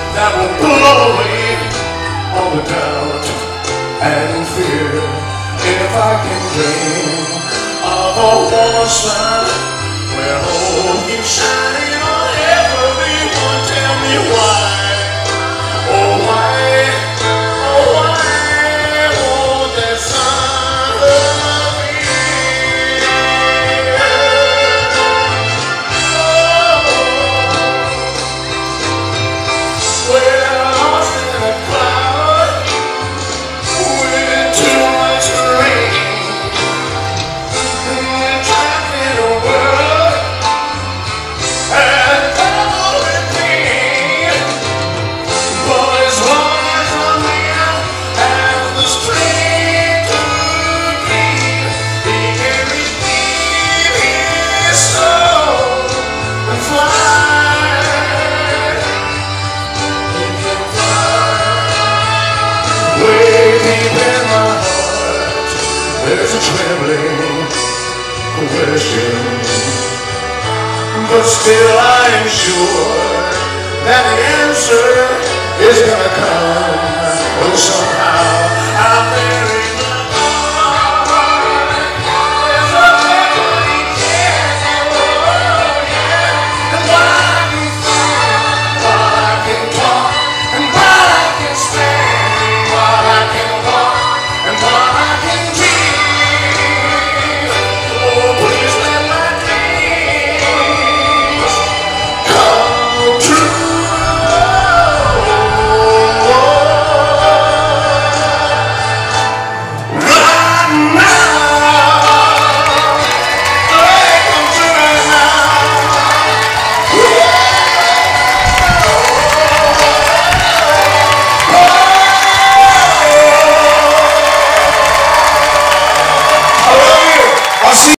that will blow away all the doubt and fear. If I can dream of a warm sun where hope keeps shining on everyone, tell me why, oh why, oh why won't that sun appear? Oh, we're lost in a cloud with too much rain. We're trapped in a world and covered with pain. But as long as a man has the strength to dream, he can redeem his soul and fly. He can fly. Way deep in my heart, there's a trembling question, but still I am sure that the answer is gonna come. Oh, somehow I think